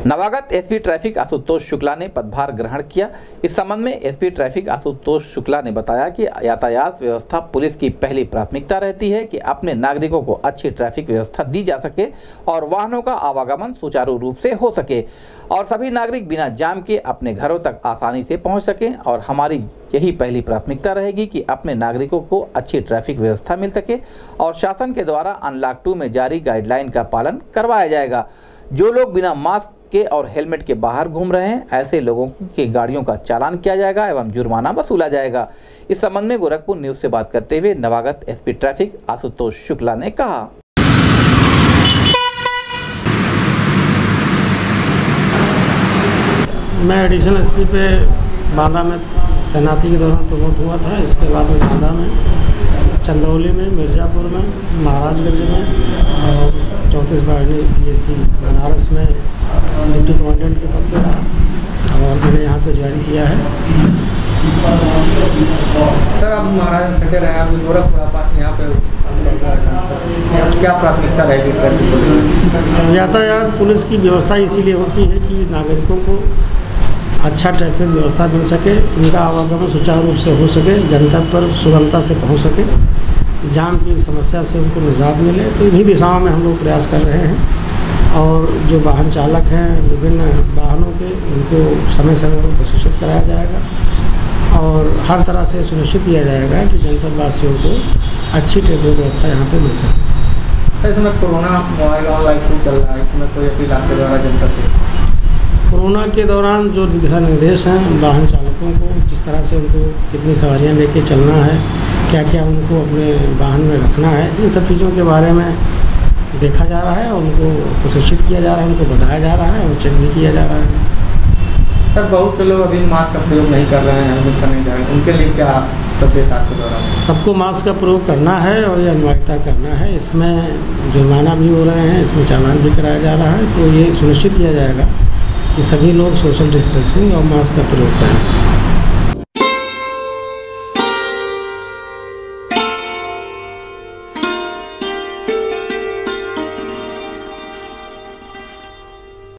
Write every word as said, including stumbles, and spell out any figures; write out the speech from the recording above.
नवागत SP traffic Ashutosh Shukla ने पदभार ग्रहण किया। इस संबंध में एसपी ट्रैफिक आशुतोष शुक्ला ने बताया कि यातायात व्यवस्था पुलिस की पहली प्राथमिकता रहती है कि अपने नागरिकों को अच्छी ट्रैफिक व्यवस्था दी जा सके और वाहनों का आवागमन सुचारू रूप से हो सके और सभी नागरिक बिना जाम के अपने घरों तक आसानी से पहुँच सकें। और हमारी यही पहली प्राथमिकता रहेगी कि अपने नागरिकों को अच्छी ट्रैफिक व्यवस्था मिल सके और शासन के द्वारा अनलॉक टू में जारी गाइडलाइन का पालन करवाया जाएगा। जो लोग बिना मास्क के और हेलमेट के बाहर घूम रहे हैं, ऐसे लोगों की गाड़ियों का चालान किया जाएगा एवं जुर्माना वसूला जाएगा। इस संबंध में गोरखपुर न्यूज से बात करते हुए नवागत एसपी ट्रैफिक आशुतोष शुक्ला ने कहा, मैं एडिशनल एसपी पे बांदा में तैनाती के दौरान प्रमोट हुआ था। इसके बाद में बांदा में, चंदौली में, मिर्ज़ापुर में, महाराजगंज में और चौंतीस बारहवीं पीएससी बनारस में डिप्टी कमांडेंट के पद पर रहा और मैंने यहाँ पे ज्वाइन किया है। सर, आप महाराज खड़े रहे, आप गोरखपुर यहाँ पे क्या प्राथमिकता रहेगी? यातायात पुलिस की व्यवस्था इसीलिए होती है कि नागरिकों को अच्छा ट्रैफिक व्यवस्था मिल सके, उनका आवागमन सुचारू रूप से हो सके, गंतव्य पर सुगमता से पहुंच सके, जाम की समस्या से उनको निजात मिले। तो इन्हीं दिशाओं में हम लोग प्रयास कर रहे हैं और जो वाहन चालक हैं विभिन्न वाहनों के, उनको समय समय पर प्रशिक्षित कराया जाएगा और हर तरह से सुनिश्चित किया जाएगा कि जनपद वासियों को अच्छी ट्रैफिक व्यवस्था यहाँ पर मिल सके। इसमें कोरोना मोबाइल ऑनलाइन चल रहा है, इसमें कोई अपील आपके द्वारा जनता से? कोरोना के दौरान जो दिशा निर्देश हैं वाहन चालकों को, जिस तरह से उनको कितनी सवारियां लेके चलना है, क्या क्या उनको अपने वाहन में रखना है, इन सब चीज़ों के बारे में देखा जा रहा है और उनको प्रशिक्षित किया जा रहा है, उनको बताया जा रहा है और चेक भी किया जा रहा है। सर, बहुत से लोग अभी मास्क का प्रयोग नहीं कर रहे हैं, हेलमेट का नहीं जा रहे हैं, उनके लिए क्या संदेश आपके द्वारा? सबको मास्क का प्रयोग करना है और ये अनिवार्यता करना है। इसमें जुर्माना भी हो रहे हैं, इसमें चालान भी कराया जा रहा है। तो ये सुनिश्चित किया जाएगा कि सभी लोग सोशल डिस्टेंसिंग और मास्क का प्रयोग करें।